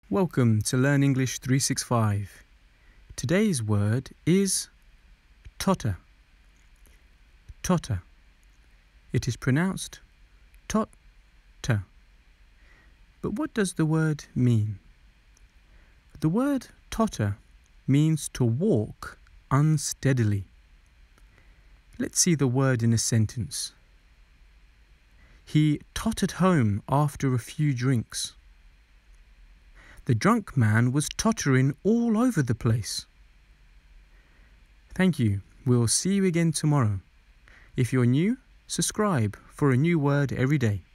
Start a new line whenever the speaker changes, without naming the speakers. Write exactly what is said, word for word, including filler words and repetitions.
Welcome to Learn English three sixty-five. Today's word is totter. Totter. It is pronounced tot-ter. But what does the word mean? The word totter means to walk unsteadily. Let's see the word in a sentence. He tottered home after a few drinks. The drunk man was tottering all over the place. Thank you. We'll see you again tomorrow. If you're new, subscribe for a new word every day.